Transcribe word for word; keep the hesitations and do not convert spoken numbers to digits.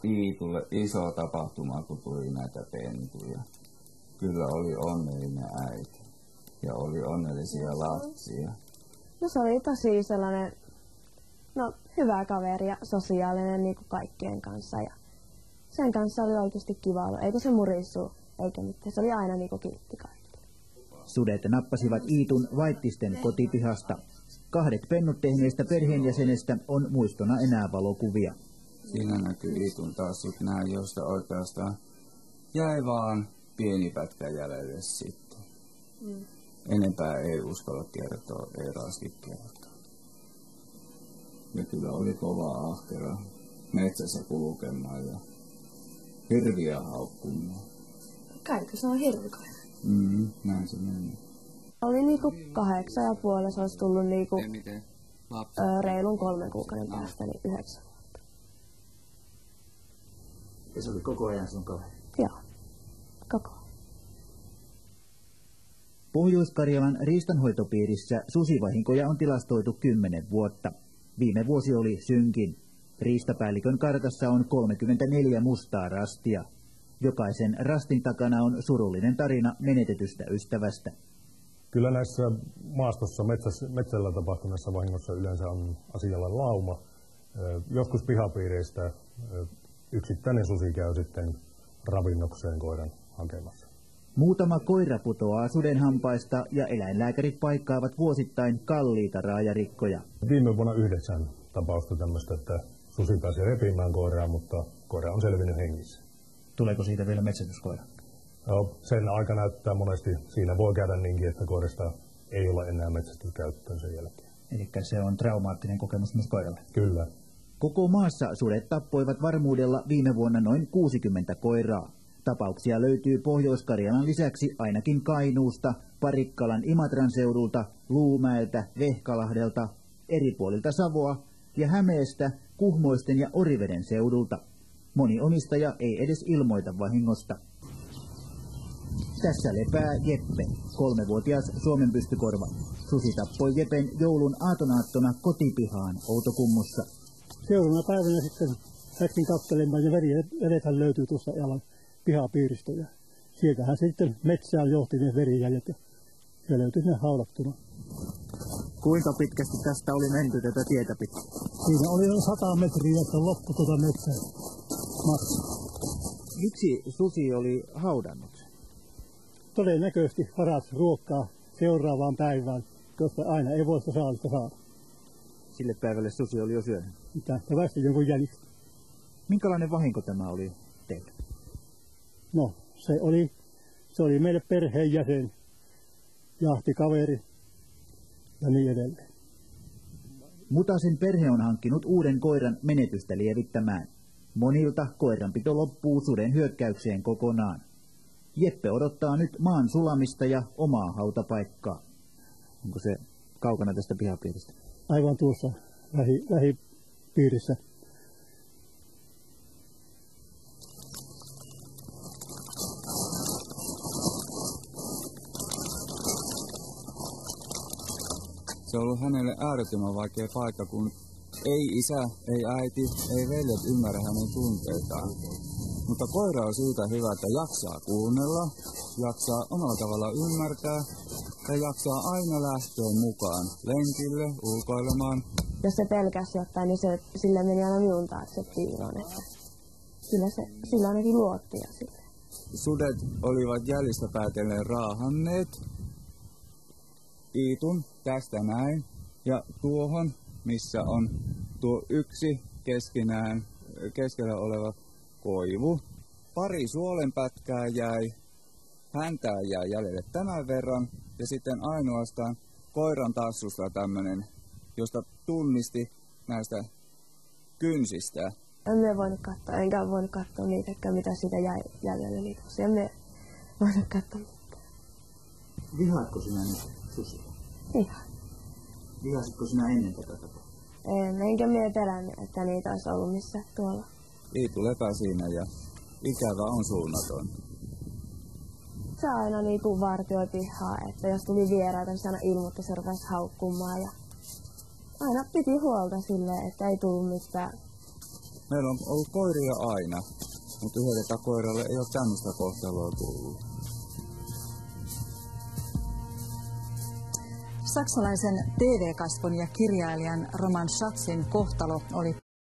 Iitulle iso tapahtuma, kun tuli näitä pentuja. Kyllä oli onnellinen äiti ja oli onnellisia lapsia. No se oli tosi sellainen, no hyvä kaveri ja sosiaalinen niin kuin kaikkien kanssa. Ja sen kanssa oli oikeasti kiva olla, eikä se murisu eikä mitään. Se oli aina niin kuin kiltti kaikille. Sudet nappasivat Iitun Vaittisten kotipihasta. Kahdet pennut tehneestä perheenjäsenestä on muistona enää valokuvia. Siinä näkyy Iitun tassut näin, josta oikeastaan jäi vaan pieni pätkä jäljelle sitten. Mm. Enempää ei uskalla kertoa, ei raski kertoa. Ja kyllä oli kova ahkera metsässä kulkemaan ja hirviä haukkumaan. Kaikki se on hirvikoira. Mm, näin se meni. Oli niinku kahdeksan ja puoli, se olisi tullut niinku ö, reilun kolmen kuukauden päästä, niin yhdeksän vuotta. Ja se oli koko ajan sun kaveri? Joo, koko ajan. Pohjois-Karjalan riistanhoitopiirissä susivahinkoja on tilastoitu kymmenen vuotta. Viime vuosi oli synkin. Riistapäällikön kartassa on kolmekymmentäneljä mustaa rastia. Jokaisen rastin takana on surullinen tarina menetetystä ystävästä. Kyllä näissä maastossa metsässä, metsällä tapahtuneissa vahingossa yleensä on asialla lauma. Joskus pihapiireistä yksittäinen susi käy sitten ravinnokseen koiran hakemassa. Muutama koira putoaa sudenhampaista ja eläinlääkärit paikkaavat vuosittain kalliita raajarikkoja. Viime vuonna yhdeksän tapausta tämmöistä, että susi pääsi repimään koiraa, mutta koira on selvinnyt hengissä. Tuleeko siitä vielä metsästyskoira? No, sen aika näyttää monesti. Siinä voi käydä niinkin, että koirasta ei ole enää metsästyskäyttöön sen jälkeen. Eli se on traumaattinen kokemus myös koiralle? Kyllä. Koko maassa sudet tappoivat varmuudella viime vuonna noin kuusikymmentä koiraa. Tapauksia löytyy Pohjois-Karjalan lisäksi ainakin Kainuusta, Parikkalan Imatran seudulta, Luumäeltä, Vehkalahdelta, eri puolilta Savoa ja Hämeestä, Kuhmoisten ja Oriveden seudulta. Moni omistaja ei edes ilmoita vahingosta. Tässä lepää Jeppe, kolmevuotias Suomen pystykorva. Susi tappoi Jepen joulun aatonaattona kotipihaan Outokummussa. Seuraavana päivänä sitten läksin katselemaan ja verethän löytyy tuossa jalan pihapiiristä. Ja sieltähän se sitten metsään johti ne verijäljet ja se löytyi sinne haulattuna. Kuinka pitkästi tästä oli menty tätä tietä pitkin? Siinä oli noin sata metriä, että loppu tuota metsää matka. Miksi susi oli haudannut? Todennäköisesti varas ruokkaa seuraavaan päivään, koska aina ei voi sitä saalista saada. Sille päivälle susi oli jo syönyt? Mitä? Ja väistä jonkun jäljistä. Minkälainen vahinko tämä oli teille? No, se oli, se oli meille perheenjäsen, jahtikaveri ja niin edelleen. Mutasen perhe on hankkinut uuden koiran menetystä lievittämään. Monilta koiranpito loppuu suden hyökkäykseen kokonaan. Jeppe odottaa nyt maan sulamista ja omaa hautapaikkaa. Onko se kaukana tästä pihapiiristä? Aivan tuossa lähi, lähipiirissä. Se on ollut hänelle äärettömän vaikea paikka, kun ei isä, ei äiti, ei veljet ymmärrä hänen tunteitaan. Mutta koira on siitä hyvä, että jaksaa kuunnella, jaksaa omalla tavalla ymmärtää ja jaksaa aina lähteä mukaan lenkille, ulkoilemaan. Jos se pelkäsi jotain, niin se, sillä meni aina minun taakse piiloon, että kyllä se sillä ainakin luotti ja sille. Sudet olivat jäljistä päätellen raahanneet Iitun tästä näin ja tuohon, missä on tuo yksi keskinään, keskellä oleva koivu. Pari suolenpätkää jäi, häntää jäi jäljelle tämän verran ja sitten ainoastaan koiran tassusta tämmönen, josta tunnisti näistä kynsistä. En me voinut katsoa, enkä voinut katsoa niitäkään, mitä siitä jäi jäljelle. Niin en me voinut katsoa mitään. Vihaatko sinä nyt susia? Vihaan. Vihasitko sinä ennen tätä tapaa? En, enkä mie pelännyt, että niitä olisi ollut missä tuolla. Iitu lepää siinä ja ikävä on suunnaton. Se aina niinku vartioi pihaa, että jos tuli vieraita, niin se aina ilmoitti, se rupesi haukkumaan. Ja aina piti huolta silleen, että ei tullut mitään Meillä on ollut koiria aina, mutta yhdellä koiralle ei ole tämmöistä kohtaloa tullut. Saksalaisen T V-kasvon ja kirjailijan Roman Schatzin kohtalo oli